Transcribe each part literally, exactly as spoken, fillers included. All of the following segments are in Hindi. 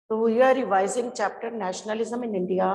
So we are revising chapter Nationalism in India,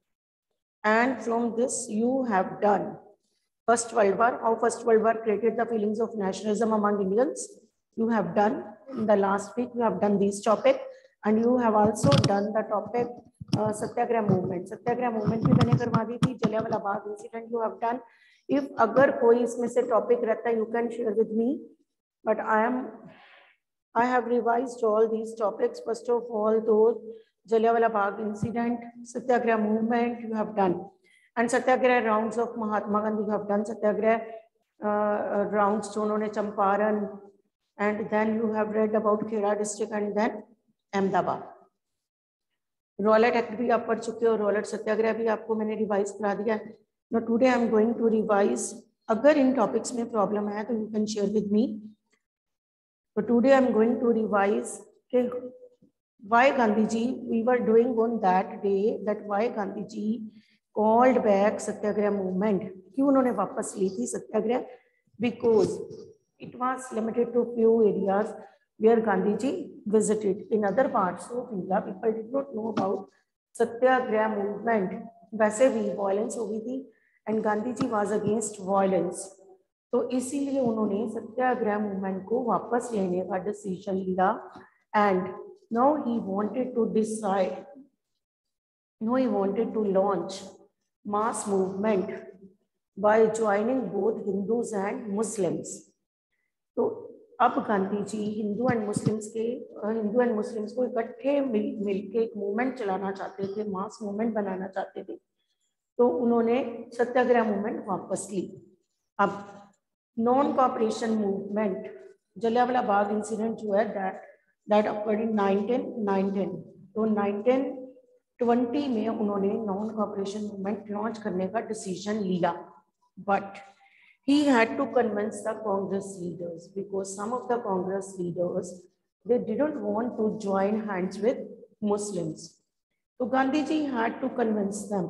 and from this you have done First World War, how First World War created the feelings of nationalism among Indians. You have done in the last week, you have done this topic, and you have also done the topic uh, Satyagraha movement. Satyagraha movement भी मैंने करवा दी थी. Jallianwala Bagh incident you have done. If अगर कोई इसमें से topic रहता है, you can share with me. But I am, I have revised all these topics. First of all, those Jallianwala Bagh incident, Satyagraha movement you have done, and Satyagraha rounds of Mahatma Gandhi you have done. Satyagraha uh, rounds जो उन्होंने Champaran, and then you have read about Khera district and then Ahmedabad. Rowlatt act भी आप पढ़ चुके हो, रॉलेट सत्याग्रह भी आपको मैंने रिवाइज करा दिया. No today I am going to revise. अगर इन टॉपिक्स में प्रॉब्लम है तो you can share with me. So today I am going to revise why Gandhi ji, we were doing on that day that why Gandhi ji called back Satyagraha movement. क्यों उन्होंने वापस ली थी सत्याग्रह? Because it was limited to few areas where Gandhi ji visited. In other parts of India, people did not know about Satyagraha movement. वैसे भी violence हो गई थी and Gandhi ji was against violence. तो इसीलिए उन्होंने सत्याग्रह मूवमेंट को वापस लेने का डिसीजन लिया. And now he wanted to decide, now he wanted to launch mass movement by joining both Hindus and Muslims. तो अब Gandhi ji Hindu and Muslims के हिंदू एंड मुस्लिम्स को इकट्ठे मिल मिलके एक मूवमेंट चलाना चाहते थे, मास मूवमेंट बनाना चाहते थे. तो उन्होंने सत्याग्रह मूवमेंट वापस ली. अब non cooperation movement, Jallianwala Bagh incident जो है that that occurred in nineteen nineteen. तो नाइनटीन ट्वेंटी में उन्होंने नॉन कॉपरेशन मूवमेंट लॉन्च करने का डिसीजन लिया. But he had to convince the Congress leaders because some of the Congress leaders they didn't want to join hands with Muslims. तो Gandhi ji had to convince them.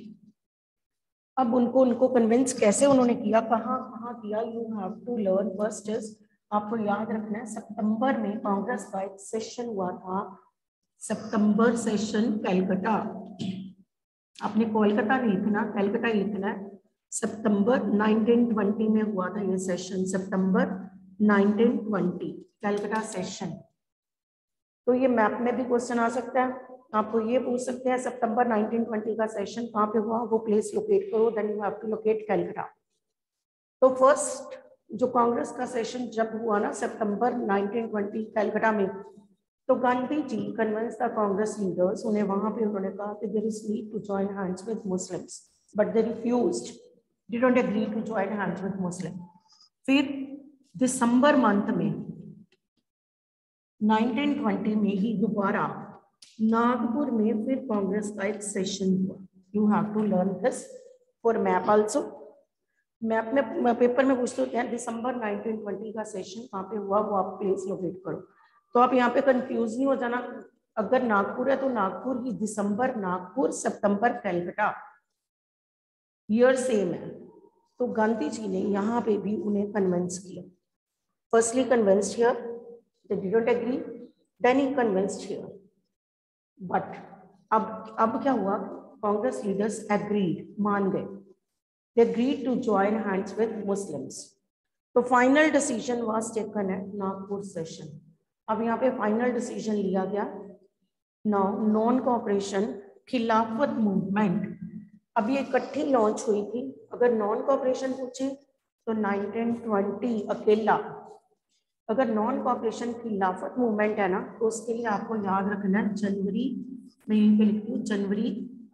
अब उनको उनको कन्विंस कैसे उन्होंने किया, कहाँ कहाँ किया, you have to learn. First is, आपको याद रखना है सितंबर में कांग्रेस का एक सेशन हुआ था, सितंबर सेशन कलकत्ता. आपने कोलकाता नहीं लिखना, कलकत्ता ही लिखना है. सितंबर नाइनटीन ट्वेंटी में हुआ था ये सेशन, सितंबर नाइनटीन ट्वेंटी कलकत्ता सेशन. तो ये मैप में भी क्वेश्चन आ सकता है. आपको ये पूछ सकते हैं सितंबर नाइनटीन ट्वेंटी का सेशन कहाँ पे हुआ, वो प्लेस लोकेट करो, then you have to locate Calcutta. तो फर्स्ट जो कांग्रेस का सेशन जब हुआ ना सितंबर नाइनटीन ट्वेंटी कलकत्ता में, तो Gandhi ji convince the Congress leaders. उन्हें वहां पे उन्होंने कहा कि there is need to join hands with Muslims, but they refused, didn't agree to join hands with Muslim. फिर दिसंबर मंथ में नाइनटीन ट्वेंटी में ही दोबारा नागपुर में फिर कांग्रेस का एक सेशन हुआ. You have to learn this for map also. Map में पेपर में पूछते होते हैं दिसंबर नाइनटीन ट्वेंटी का सेशन कहाँ पे हुआ, वो आप प्लेस लोकेट करो. तो आप यहाँ पे कंफ्यूज नहीं हो जाना. अगर नागपुर है तो नागपुर ही, दिसंबर नागपुर, सितंबर कलकत्ता, ईयर सेम है. तो गांधी जी ने यहाँ पे भी उन्हें कन्विंस किया. Firstly convinced here, they didn't agree, then he convinced here. But अब अब क्या हुआ, कांग्रेस लीडर्स एग्रीड, मान गए, they agreed to join hands with Muslims. तो final decision was taken at Nagpur session. अब यहाँ पे फाइनल डिसीजन लिया गया. Now non cooperation Khilafat movement, अब ये इकट्ठी लॉन्च हुई थी. अगर नॉन कॉपरेशन पूछे तो नाइनटीन ट्वेंटी अकेला. अगर नॉन कॉपरेशन खिलाफत मूवमेंट है ना, तो उसके लिए आपको याद रखना है जनवरी, मैं यहीं पे लिखती हूँ जनवरी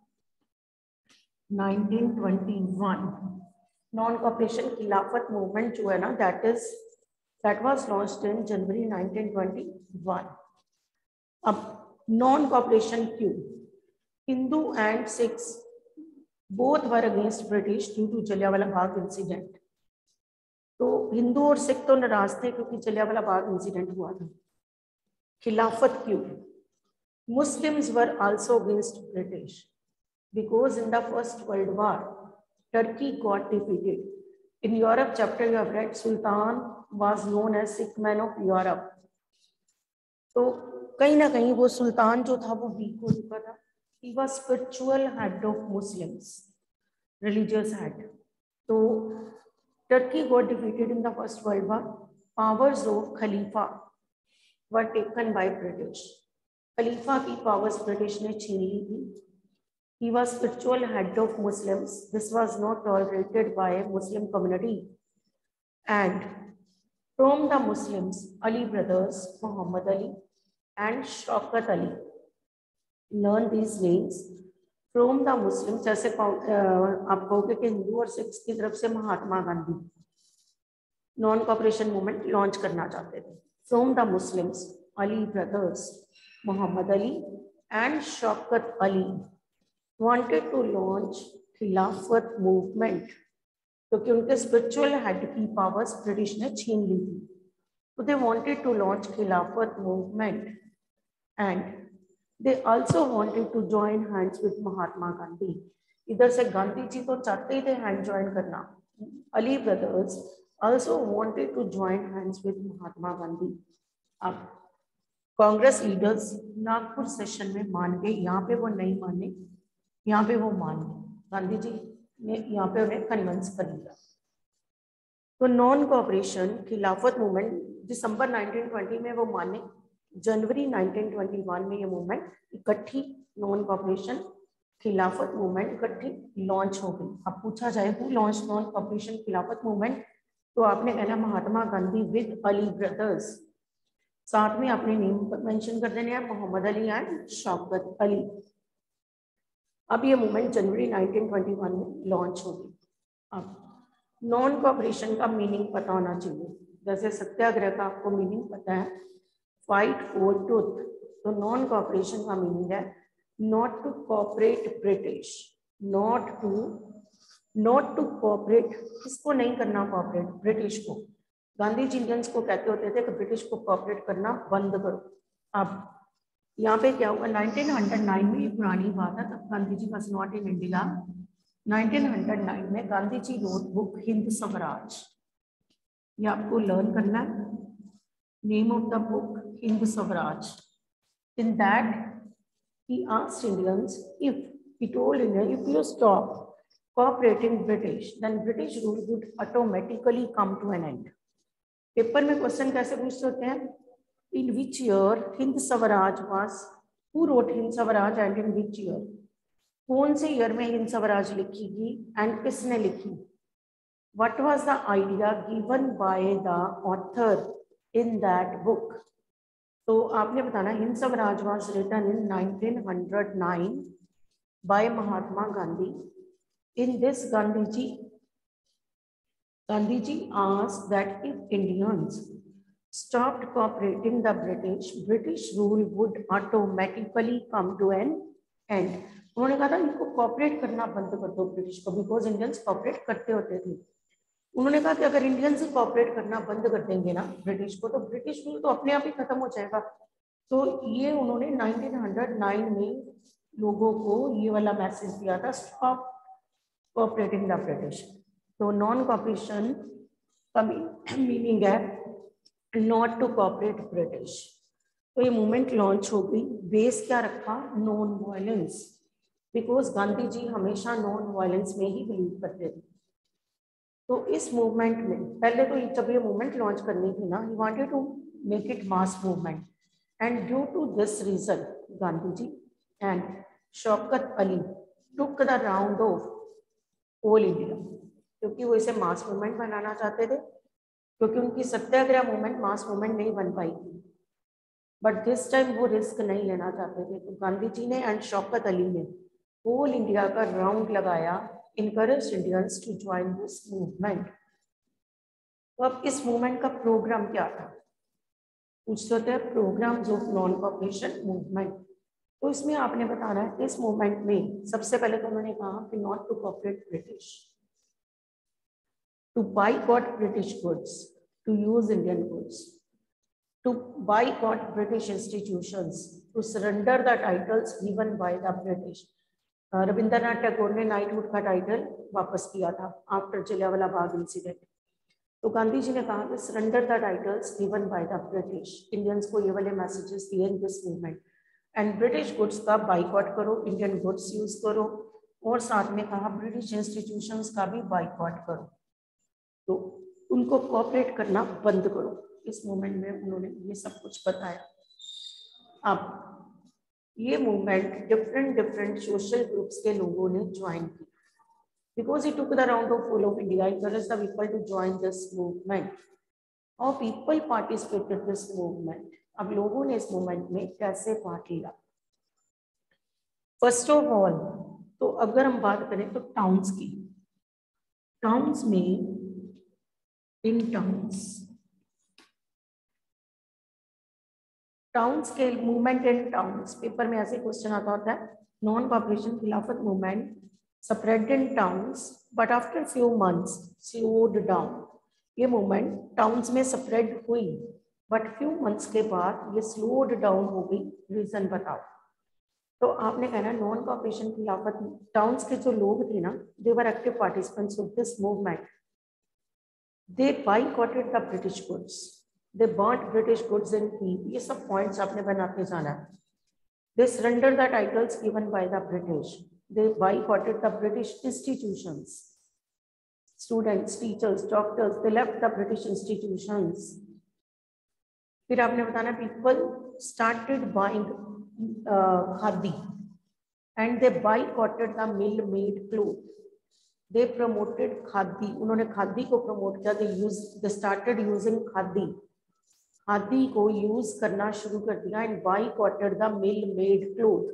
nineteen twenty one. Non cooperation Khilafat movement जो है ना, that is that was launched in जनवरी नाइनटीन ट्वेंटी वन. अब नॉन कॉपरेशन क्यों? Hindu and Sikhs both were against British due to Jallianwala Bagh incident. तो हिंदू और सिख तो नाराज थे क्योंकि जलियांवाला बाग इंसिडेंट हुआ था. खिलाफत क्यों? Muslims were also against British because in the first world war Turkey got defeated. In Europe chapter you have read, sultan was known as sick man of Europe. तो कहीं ना कहीं वो सुल्तान जो था वो वीक हो चुका था. He was spiritual head of Muslims, religious head. So Turkey got defeated in the First World War. Powers of Khalifa were taken by British. खलीफा की पावर्स ब्रिटिश ने छीन ली थी. He was spiritual head of Muslims. This was not tolerated by Muslim community. And from the Muslims, Ali brothers, Muhammad Ali and Shaukat Ali. Learn these names. From the Muslims, जैसे आप कहोगे कि हिंदू और सिख्स की तरफ से Mahatma Gandhi non cooperation movement launch करना चाहते थे. From the Muslims, Ali brothers, Muhammad Ali and Shaukat Ali wanted to launch Khilafat movement, क्योंकि उनके स्पिरिचुअल हेड की पावर्स ब्रिटिश ने छीन ली थी. तो they wanted to launch Khilafat movement and they also wanted to join hands with Mahatma Gandhi. इधर से गांधी जी तो चाहते ही थे हैंड ज्वाइन करना. Ali brothers also wanted to join hands with Mahatma Gandhi. अब कांग्रेस लीडर्स नागपुर सेशन में मान गए. यहाँ पे वो नहीं माने, यहाँ पे वो मान गए. गांधी जी ने यहाँ पे उन्हें कन्विंस कर लिया. तो नॉन कोऑपरेशन खिलाफत मूवमेंट दिसंबर नाइनटीन ट्वेंटी में वो माने. जनवरी नाइनटीन ट्वेंटी वन में ये मूवमेंट इकट्ठी नॉन कोऑपरेशन खिलाफत मूवमेंट इकट्ठी लॉन्च हो गई. अब पूछा जाए who launch non cooperation Khilafat movement, तो आपने कहना महात्मा गांधी विद अली ब्रदर्स. साथ में आपने नेम मेंशन कर देने हैं, मोहम्मद अली एंड शौकत अली. अब ये मूवमेंट जनवरी नाइनटीन ट्वेंटी वन में लॉन्च हो गई. अब नॉन कोऑपरेशन का मीनिंग पता होना चाहिए. जैसे सत्याग्रह का आपको मीनिंग पता है, फाइट फॉर ट्रुथ. तो नॉन कोऑपरेशन का मीनिंग है not to cooperate British. Not to not to cooperate, किसको नहीं करना कोऑपरेट? ब्रिटिश को. गांधी जी इंडियंस को कहते होते थे कि ब्रिटिश को कोऑपरेट करना बंद करो. अब यहाँ पे क्या हुआ, नाइनटीन हंड्रेड नाइन में, ये पुरानी बात है, तब Gandhi ji was not in India. Nineteen hundred nine में गांधी जी रोट बुक हिंद स्वराज. ये आपको लर्न करना है. Name of the book Hind Swaraj. In that he asked Indians if he told India, if you stop cooperating British, then British rule would automatically come to an end. पेपर में क्वेश्चन कैसे पूछते होते हैं, in which year Hind Swaraj was, who wrote Hind Swaraj and in which year, कौन से ईयर में हिंद स्वराज लिखी गई एंड किसने लिखी. What was the idea given by the author in that book. तो आपने बताना Hind Swaraj was written in nineteen hundred nine by Mahatma Gandhi. In this, Gandhi ji, Gandhi ji asked that if Indians stopped cooperating the British, British rule would automatically come to an end. उन्होंने कहा था इनको कॉपरेट करना बंद कर दो ब्रिटिश को, बिकॉज इंडियंस कॉपरेट करते होते थे. उन्होंने कहा कि अगर इंडियंस कॉपरेट करना बंद कर देंगे ना ब्रिटिश को, तो ब्रिटिश रूल तो अपने आप ही खत्म हो जाएगा. तो ये उन्होंने नाइनटीन हंड्रेड नाइन में लोगों को ये वाला मैसेज दिया था, स्टॉप कोऑपरेटिंग द ब्रिटिश. तो नॉन कोऑपरेशन का मीनिंग है नॉट टू कोऑपरेट ब्रिटिश. तो ये मूवमेंट लॉन्च हो गई. बेस क्या रखा, non violence, because Gandhi ji हमेशा नॉन वायलेंस में ही बिलीव करते थे. तो इस मूवमेंट में पहले तो जब ये मूवमेंट लॉन्च करनी थी ना, he wanted to make it mass movement, and due to this reason Gandhi ji and Shaukat Ali took the round of all India. क्योंकि वो इसे मास मूवमेंट बनाना चाहते थे, क्योंकि उनकी सत्याग्रह मूवमेंट मास मूवमेंट नहीं बन पाई थी. बट दिस टाइम वो रिस्क नहीं लेना चाहते थे. तो गांधी जी ने एंड शौकत अली ने होल इंडिया का राउंड लगाया, encourage Indians to join this movement. तो अब इस मूवमेंट का प्रोग्राम क्या था, पूछते होते हैं programs of non cooperation movement. तो इसमें आपने बताना है इस मूवमेंट में सबसे पहले तो उन्होंने कहा कि not to cooperate British, to boycott British goods, to use Indian goods, to boycott British institutions, to surrender the titles given by the British. Rabindranath Tagore ने नाइटहुड का टाइटल वापस किया था आफ्टर जलियांवाला बाग इंसिडेंट. तो गांधी जी ने कहा कि surrender the titles given by the British, Indians को ये वाले मैसेजेस दिए in this movement, and British goods का बाइकआउट करो, इंडियन गुड्स यूज करो, और साथ में कहा ब्रिटिश इंस्टीट्यूशंस का भी बाइकआउट करो, तो उनको कोऑपरेट करना बंद करो। इस मूवमेंट में उन्होंने ये सब कुछ बताया। अब ये movement different different social groups के लोगों ने ज्वाइन की, because he took the round of whole of India, encouraged the people to join this movement. How people participated this movement? अब लोगों ने इस मूवमेंट में कैसे पार्ट लिया? फर्स्ट ऑफ ऑल, तो अगर हम बात करें तो टाउन्स की, टाउन्स में इन टाउन्स टाउन्स के मूवमेंट इन टाउन्स, पेपर में ऐसे क्वेश्चन आता होता है, non population Khilafat movement spread in towns but after few months slowed down। ये मूवमेंट टाउन्स में स्प्रेड हुई बट फ्यू मंथ्स के बाद ये स्लोड डाउन हो गई, रीजन बताओ। तो आपने कहना नॉन कॉपरेशन खिलाफत टाउन्स के जो लोग थे ना, they were active participants of this movement, they boycotted the British goods, they burnt British goods in piece. ये सब पॉइंट्स आपने बनाते जाना है। They surrender the titles given by the British, they boycotted the British institutions, students, teachers, doctors, they left the British institutions। फिर आपने बताना people started buying uh, khadi and they boycotted the mill made cloth, they promoted khadi, उन्होंने खादी को प्रमोट किया, they used they started using khadi, khadi को यूज करना शुरू कर दिया, and boycotted the mill made cloth।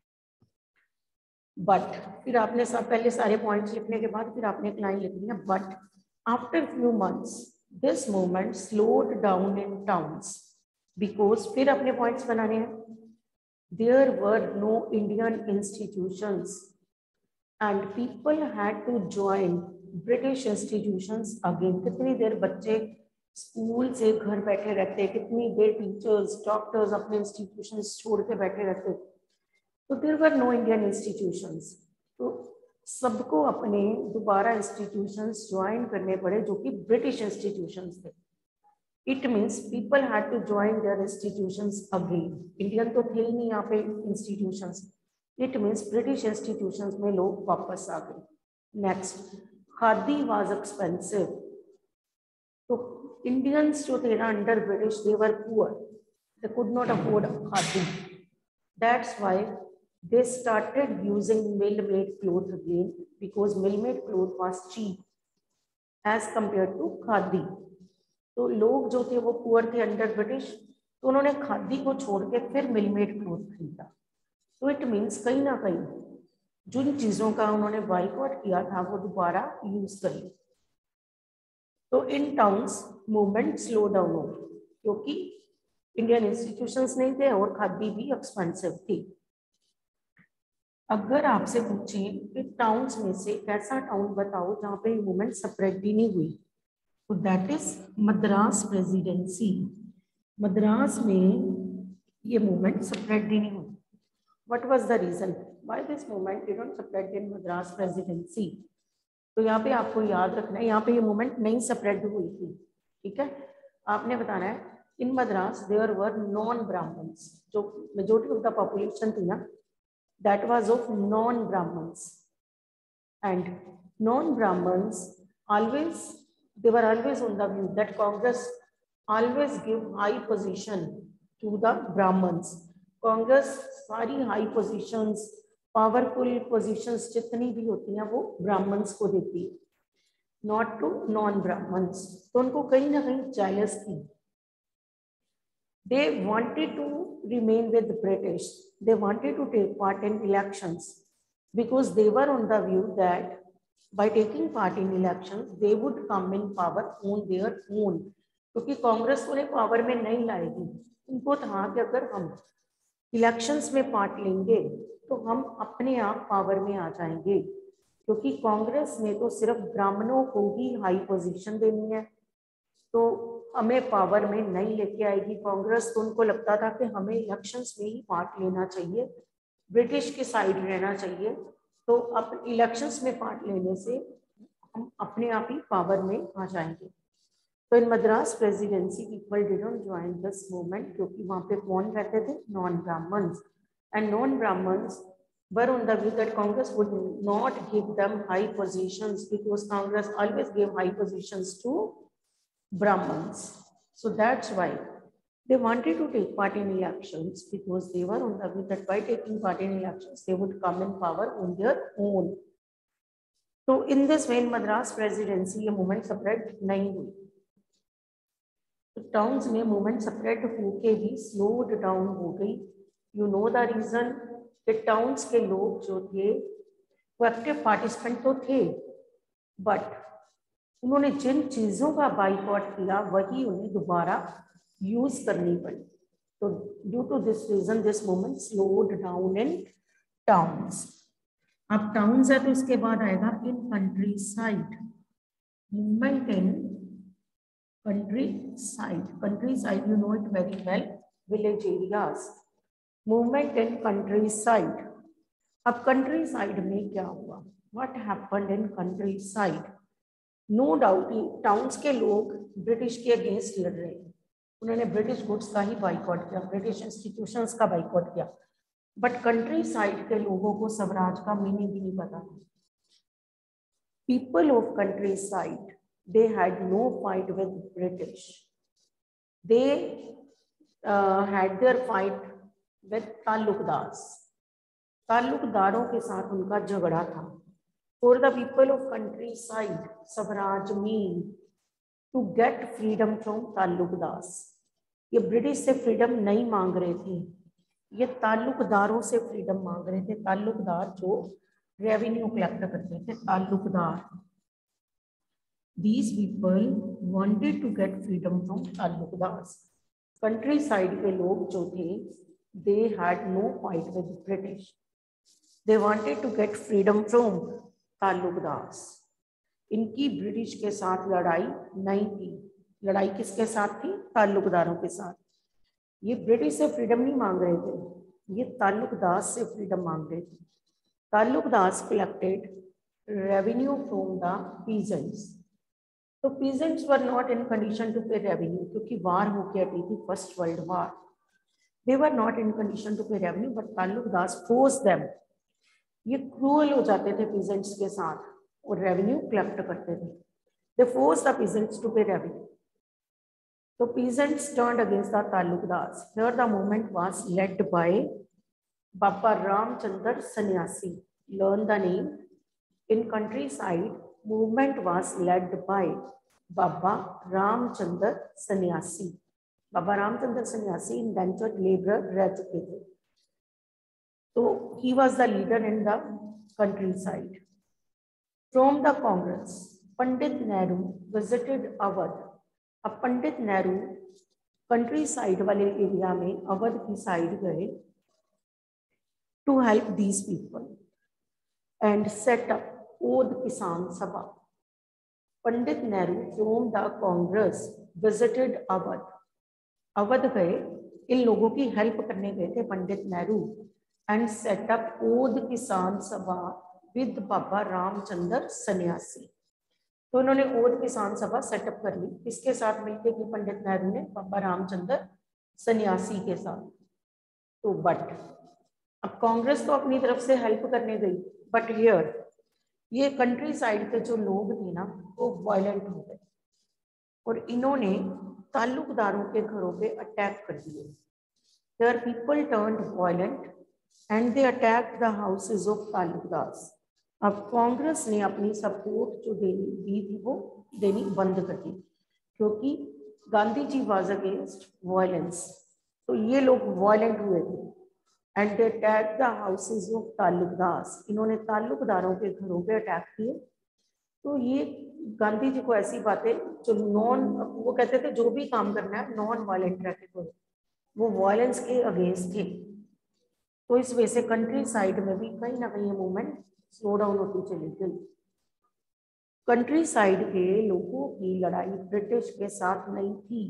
But फिर आपने सब पहले सारे पॉइंट्स लिखने के बाद फिर आपने एक लाइन लिखनी है, but after few months this movement slowed down in towns because, फिर अपने पॉइंट्स बनाने हैं, there were no Indian institutions and people had to join British institutions again. कितनी देर बच्चे स्कूल से घर बैठे रहते, कितनी देर टीचर्स डॉक्टर्स अपने इंस्टीट्यूशंस छोड़ के बैठे रहते, तो there were no Indian institutions, तो सबको अपने दोबारा इंस्टीट्यूशंस ज्वाइन करने पड़े जो कि ब्रिटिश इंस्टीट्यूशंस थे। It means people had to join their institutions again, Indian तो थे ही नहीं यहाँ पे institutions, it means British institutions में लोग वापस आ गए। नेक्स्ट, खादी वाज एक्सपेंसिव, तो इंडियंस जो थे ना under British, they were poor, they could not afford khadi, that's why they started using mill made cloth again because mill made cloth was cheap as compared to khadi। तो लोग जो थे वो पुअर थे अंडर ब्रिटिश, तो उन्होंने खादी को छोड़ के फिर मिल मेड क्लोथ खरीदा। तो इट मीन्स कहीं ना कहीं जिन चीजों का उन्होंने बाइकआउट किया था वो दोबारा यूज कर ली। तो in towns movement slow down हो गई क्योंकि इंडियन इंस्टीट्यूशंस नहीं थे और खादी भी एक्सपेंसिव थी। अगर आपसे पूछें कि टाउन्स में से कैसा टाउन बताओ जहाँ पे मूवमेंट स्प्रेड भी नहीं हुई, तो that is Madras presidency. Madras में ये मूवमेंट स्प्रेड ही नहीं हुई। What was the reason why this movement did not spread in Madras presidency? तो यहाँ पे आपको याद रखना है, यहाँ पे ये मूवमेंट नहीं स्प्रेड हुई थी, ठीक है। आपने बताना है in Madras there were non Brahmins, जो मेजोरिटी ऑफ द पॉपुलेशन थी ना, that was of non-Brahmins, and non-Brahmins always, they were always on the view that Congress always give high position to the Brahmins। Congress सारी high positions, powerful positions जितनी भी होती हैं वो Brahmins को देती है, not to non-Brahmins। तो उनको कहीं ना कहीं jealous थी। They wanted to remain with the British, they wanted to take part in elections because they were on the view that by taking part in elections they would come in power on their own। क्योंकि कांग्रेस उन्हें पावर में नहीं लाएगी, उनको था कि अगर हम इलेक्शंस में पार्ट लेंगे तो हम अपने आप पावर में आ जाएंगे, क्योंकि कांग्रेस ने तो सिर्फ ब्राह्मणों को ही हाई पोजीशन देनी है, तो हमें पावर में नहीं लेके आएगी कांग्रेस। तो उनको लगता था कि हमें इलेक्शंस में ही पार्ट लेना चाहिए, ब्रिटिश के साइड रहना चाहिए, तो अब इलेक्शंस में पार्ट लेने से हम अपने आप ही पावर में आ जाएंगे। तो in Madras presidency people didn't join this movement, क्योंकि वहां पे कौन रहते थे? Non Brahmins, and non Brahmins were on the view that Congress would not give them high positions, because Congress always gave high positions to Brahmins. So that's why they wanted to take part in elections, because they were on the view that by taking part in elections, they would come in power on their own. So in this way, in Madras presidency, ये movement separate नहीं हुई. तो टाउन्स में मूवमेंट सेपरेट होके भी स्लोड डाउन हो गई. यू नो द रीजन कि टाउन्स के लोग जो थे वो एक्टिव पार्टिसिपेंट तो थे, बट उन्होंने जिन चीज़ों का बाइकआउट किया वही उन्हें दोबारा यूज करनी पड़ी. तो due to this reason this movement slowed down in towns. अब टाउन्स है तो इसके बाद आएगा in countryside. Movement in countryside. Countryside, you know it very well, village areas. Movement in countryside. अब countryside में क्या हुआ? What happened in countryside? No doubt, towns के लोग ब्रिटिश के अगेंस्ट लड़ रहे हैं. उन्होंने ब्रिटिश गुड्स का ही बाइकआउट किया, ब्रिटिश इंस्टीट्यूशंस का बाइकआउट किया. बट countryside के लोगों को स्वराज का मीनिंग भी नहीं पता. People of countryside, they had no fight with British. They uh, had their fight with Talukdar. ताल्लुकदारों के साथ उनका झगड़ा था. For the people of countryside, Swaraj mean to get freedom from Talukdar. ये ब्रिटिश से फ्रीडम नहीं मांग रहे थे, ये ताल्लुकदारों से फ्रीडम मांग रहे थे. ताल्लुकदार जो रेवेन्यू कलेक्ट करते थे, Talukdar. These people wanted to get freedom from Talukdar. Countryside के लोग जो थे, they had no fight with British. They wanted to get freedom from Talukdar. इनकी ब्रिटिश के साथ लड़ाई नहीं थी. लड़ाई किसके साथ थी? ताल्लुकदारों के साथ. ये ब्रिटिश से फ्रीडम नहीं मांग रहे थे, ये ताल्लुकदार से फ्रीडम मांग रहे थे. Taluqdar collected revenue from the peasants. तो peasants were not in condition to pay revenue, क्योंकि वार होके हटी थी, first world war. They were not in condition to pay revenue, but taluqdar force them. ये क्रूअल हो जाते थे पीजेंट्स के साथ और रेवेन्यू कलेक्ट करते थे. They force the peasants to pay revenue. तो peasants turned against the taluqdar. Here the movement was led by Baba Ramchandra sanyasi. Learn the name. In countryside movement was led by Baba Ramchandra Sannyasi. Baba Ramchandra Sannyasi indentured laborer रह चुके थे, तो he was the leader in the countryside. From the Congress, Pandit Nehru visited Awadh. अब पंडित नेहरू countryside वाले एरिया में अवध की साइड गए to help these people and set up Oudh Kisan Sabha. Pandit Nehru from the Congress visited Awadh. Awadh गए, इन लोगों की हेल्प करने गए थे Pandit Nehru, and set up Oudh Kisan सभा विद बाबा रामचंद्र सन्यासी. तो उन्होंने ओद किसान सभा सेटअप कर ली. किसके साथ मिलकर की? पंडित नेहरू ने बाबा रामचंद्र सन्यासी के साथ. तो बट अब कांग्रेस तो अपनी तरफ से हेल्प करने गई, बट हियर ये कंट्री साइड के जो लोग थे ना, वो वायलेंट हो गए और इन्होंने ताल्लुकदारों के घरों पे अटैक कर दिए. There people turned violent and they attacked the houses of taluqdar. अब कांग्रेस ने अपनी सपोर्ट जो देनी दी थी वो देनी बंद कर दी, क्योंकि Gandhi ji was against violence. तो ये लोग वायलेंट हुए थे and they attack the houses of taluqdar. इन्होंने ताल्लुकदारों के घरों पे अटैक किए. तो ये गांधी जी को ऐसी बातें जो नॉन, वो कहते थे जो भी काम करना है नॉन वायलेंट रह के करो, वो वायलेंस के अगेंस्ट थे. तो इस वजह से कंट्री साइड में भी कहीं ना कहीं मूवमेंट स्लो डाउन होती चली गई. कंट्री साइड के लोगों की लड़ाई ब्रिटिश के साथ नहीं थी.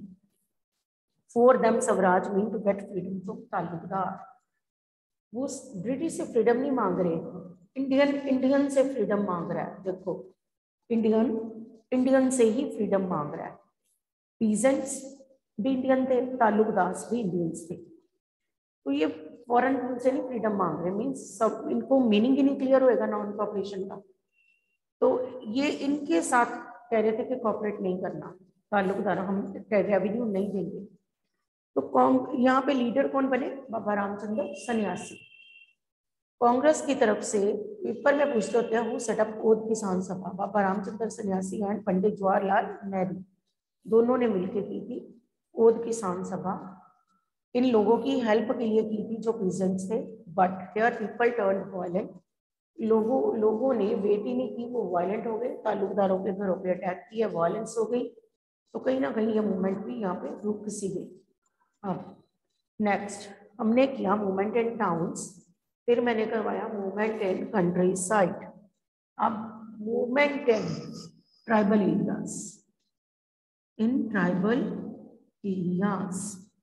For them swaraj mean to get freedom from taluqdar. वो ब्रिटिश से फ्रीडम नहीं मांग रहे, इंडियन इंडियन से फ्रीडम मांग रहा है. देखो, इंडियन इंडियन से ही फ्रीडम मांग रहा है. पीजेंट्स भी इंडियन थे, तालुकदार भी इंडियंस थे। तो ये फॉरेन रूल से नहीं फ्रीडम मांग रहे, मीन्स सब इनको मीनिंग ही नहीं क्लियर होएगा नॉन कॉपरेशन का। तो ये इनके साथ कह रहे थे कि कॉपरेट नहीं करना, ताल्लुकदार हम रेवेन्यू नहीं देंगे। तो कौन यहाँ पे लीडर कौन बने? बाबा रामचंद्र सन्यासी। कांग्रेस की तरफ से पेपर में पूछते होते हैं हु सेट अप ओध किसान सभा, बाबा रामचंद्र सन्यासी एंड पंडित जवाहरलाल नेहरू दोनों ने मिलकर की थी ओध किसान सभा। इन लोगों की हेल्प के लिए की थी जो पीजेंट्स थे, but here people turned violent. लोगों लोगों ने वेट ही नहीं की, वो वायलेंट हो गए, ताल्लुकदारों के घरों पे अटैक किया, वायलेंस हो गई। तो कहीं ना कहीं ये मूवमेंट भी यहाँ पे रुक सी गई। अब नेक्स्ट हमने किया मूवमेंट इन टाउन्स, फिर मैंने करवाया मूवमेंट इन कंट्री साइड। अब movement in tribal areas, in tribal areas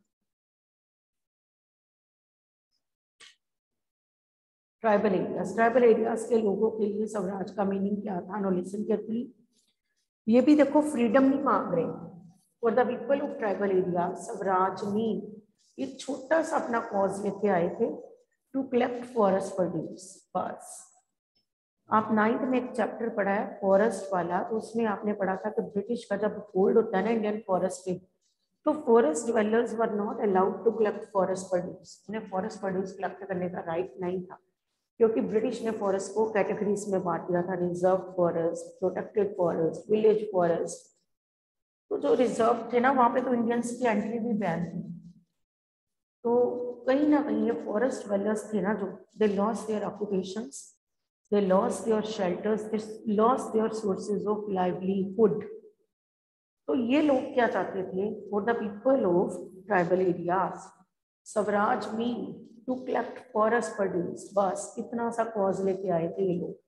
tribal areas tribal areas के लोगों के लिए स्वराज का मीनिंग क्या था? No listen carefully. ये भी देखो फ्रीडम नहीं मांग रहे। For the people of tribal area swaraj mean, ये छोटा सा अपना कॉज लेके आए थे टू कलेक्ट फॉरेस्ट प्रोड्यूस। बस आप नाइन्थ में एक चैप्टर पढ़ा है फॉरेस्ट वाला, तो उसमें आपने पढ़ा था कि ब्रिटिश का जब होल्ड होता है ना इंडियन फॉरेस्ट पे, तो forest developers were not allowed to collect forest produce. उन्हें फॉरेस्ट प्रोड्यूस कलेक्ट करने का राइट नहीं था, क्योंकि ब्रिटिश ने फॉरेस्ट को कैटेगरीज में बांट दिया था, reserve forest, protected forest, village forest. तो जो रिजर्व थे ना वहां पे तो इंडियंस की एंट्री भी बैन थी। तो कहीं ना कहीं ये फॉरेस्ट डिवेलपर्स थे ना जो, they lost their occupations, they lost their shelters, they lost their sources of livelihood. तो ये लोग क्या चाहते थे? For the people of tribal areas swaraj mean to collect forest produce. बस इतना सा कॉज लेके आए थे ये लोग।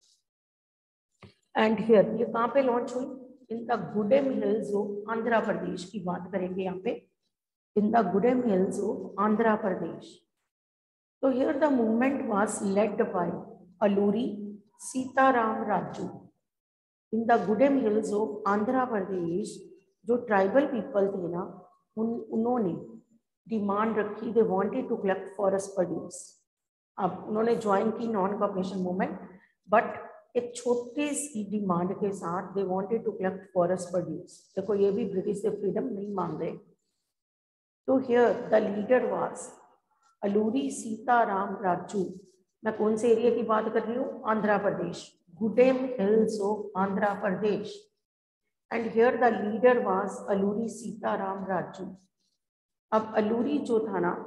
एंड हियर ये कहाँ पे लॉन्च हुई? In the Gudem Hills of Andhra Pradesh की बात करेंगे यहाँ पे, in the Gudem Hills of Andhra Pradesh. तो here the movement was led by Alluri Sitaram Raju. In the Gudem Hills of Andhra Pradesh जो ट्राइबल पीपल थे ना, उन उन्होंने डिमांड रखी, they wanted to collect forest produce. अब उन्होंने ज्वाइन की नॉन कॉपरेशन मूवमेंट, बट एक छोटी सी डिमांड के साथ they wanted to collect forest produce. देखो ये भी ब्रिटिश से फ्रीडम नहीं मांग रहे। तो here the leader was Alluri Sitaram Raju. मैं कौन से एरिया की बात कर रही हूँ? Andhra Pradesh, Gudem Hills of Andhra Pradesh. And here the leader was Alluri Sitaram Raju. अब अलूरी जो था ना,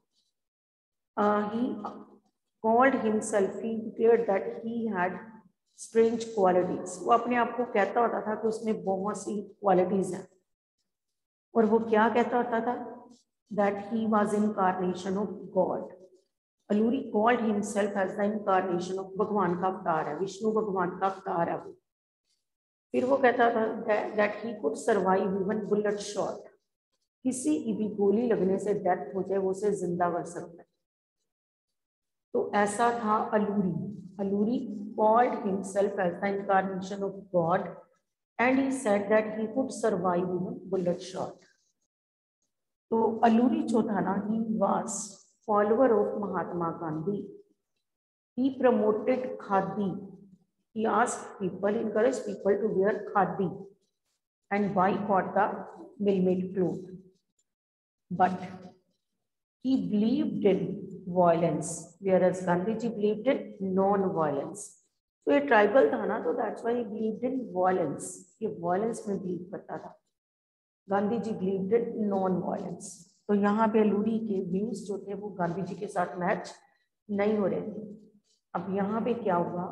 he called himself, he declared that he had strange qualities. वो अपने आप को कहता होता था कि उसमें बहुत सी क्वालिटीज हैं। और वो क्या कहता होता था? That he was incarnation of God. Alluri called himself as the incarnation of, भगवान का अवतार है, विष्णु भगवान का अवतार है वो। फिर वो कहता था that he could survive even bullet shot, किसी की भी गोली लगने से डेथ हो जाए वो उसे जिंदा कर सकता है। तो ऐसा था Alluri. Alluri called himself as the incarnation of God, and he said that he could survive even bullet shot. तो अलूरी जो था ना, he was follower of Mahatma Gandhi. He promoted khadi. He asked people, encouraged people to wear khadi and boycott the mill-made cloth. But he believed in violence, whereas Gandhi ji believed in non-violence. तो ये ट्राइबल था ना, तो that's why he believed in violence, ये वायलेंस में बिलीव करता था। Gandhi ji believed in non violence. तो यहाँ पे अलूरी के व्यूज जो थे वो गांधी जी के साथ मैच नहीं हो रहे थे। अब यहाँ पे क्या हुआ?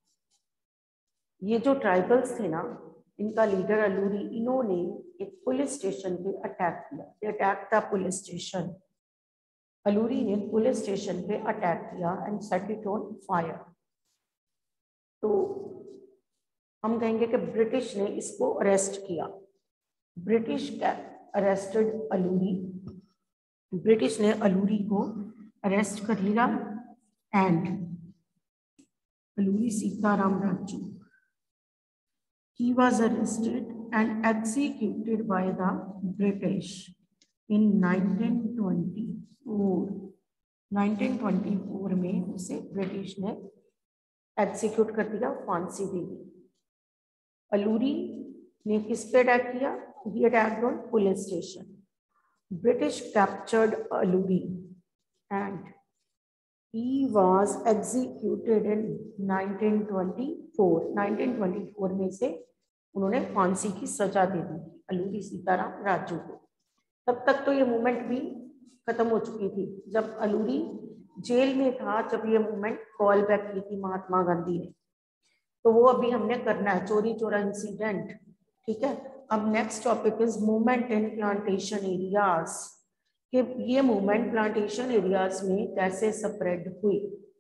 ये जो ट्राइबल्स थे ना, इनका लीडर अलूरी, इन्होंने एक पुलिस स्टेशन पे अटैक किया। They attack the police station. Alluri ने पुलिस स्टेशन पे अटैक किया and set it on fire. तो हम कहेंगे कि ब्रिटिश ने इसको अरेस्ट किया। ब्रिटिश अरेस्टेड अलूरी, ब्रिटिश ने अलूरी को अरेस्ट कर लिया and Alluri Sitaram Raju, he was arrested and executed by the British in nineteen twenty-four. nineteen twenty-four में उसे ब्रिटिश ने एग्जीक्यूट कर दिया, फांसी दे दी। अलूरी ने किस पे अटैक किया? He attacked on police station. British captured Alluri and he was executed in nineteen twenty-four. nineteen twenty-four में से उन्होंने फांसी की सजा दे दी अलूरी सीताराम राजू को। तब तक तो ये मूवमेंट भी खत्म हो चुकी थी। जब अलूरी जेल में था, जब ये मूवमेंट कॉल बैक की थी महात्मा गांधी ने, तो वो अभी हमने करना है, चोरी चोरा इंसिडेंट। ठीक है, अब next topic is movement in plantation areas, कि ये मूवमेंट प्लांटेशन एरियाज में कैसे स्प्रेड हुई।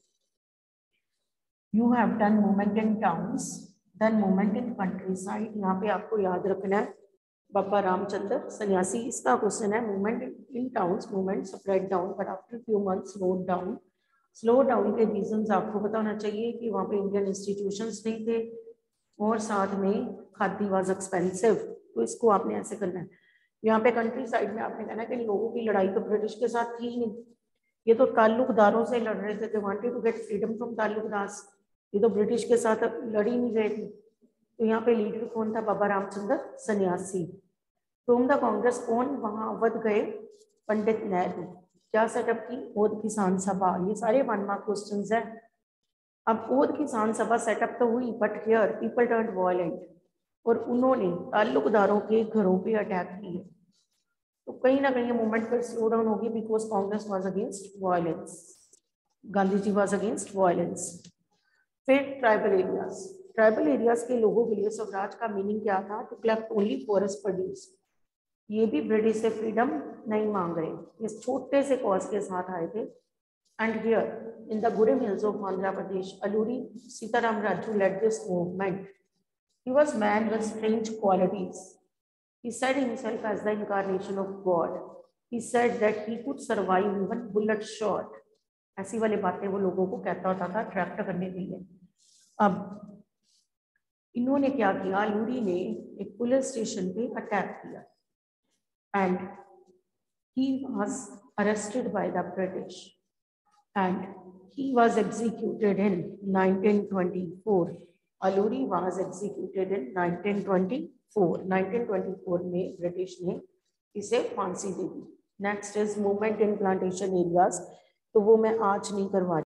You have done movement in towns, then movement in countryside. यहाँ पे आपको याद रखना है बाबा रामचंद्र सन्यासी, इसका क्वेश्चन है। Movement in towns, movement spread down but after few months slowed down. Slow down के रीजंस आपको पता होना चाहिए कि वहाँ पे इंडियन इंस्टीट्यूशंस नहीं थे और साथ में खादी वाज एक्सपेंसिव, तो इसको आपने ऐसे करना है। यहाँ पे कंट्री साइड में आपने कहना है कि लोगों की लड़ाई तो ब्रिटिश के साथ थी ही नहीं, ये तो ताल्लुकदारों से लड़ रहे थे। They wanted to get freedom from taluqdars, ये तो ब्रिटिश के साथ लड़ ही नहीं रहे थे। तो यहाँ पे लीडर कौन था? बाबा रामचंद्र सन्यासी। फ्रॉम द कांग्रेस कौन वहाँ अवध गए? पंडित नेहरू। क्या सेटअप की? ओध किसान सभा। ये सारे वन मार्क क्वेश्चंस हैं। अब ओध किसान सभा सेटअप तो हुई, but here people turned violent और उन्होंने ताल्लुकदारों के घरों पे अटैक किए। तो कहीं ना कहीं मूवमेंट पर स्लो डाउन होगी, because Congress was against violence, Gandhi ji was against violence. फिर ट्राइबल एरियाज, ट्राइबल एरियाज के लोगों के लिए स्वराज का मीनिंग क्या था? To collect only forest produce. ये भी ब्रिटिश से फ्रीडम नहीं मांग रहे, इस छोटे से कॉज के साथ आए थे। And here in the Gudem Hills of Andhra Pradesh, Alluri Sitaram Raju led this movement. He was man with strange qualities. He said himself as the incarnation of God. He said that he could survive even bullet shot. ऐसी वाली बातें वो लोगों को कहता होता था अट्रैक्ट करने के लिए। अब इन्होंने क्या किया? अलूरी ने एक पुलिस स्टेशन पे अटैक किया and he was arrested by the British and he was executed in nineteen twenty-four. Alluri was executed in nineteen twenty-four. nineteen twenty-four में ब्रिटिश ने इसे फांसी दे दी। Next is movement in plantation areas, तो वो मैं आज नहीं करवा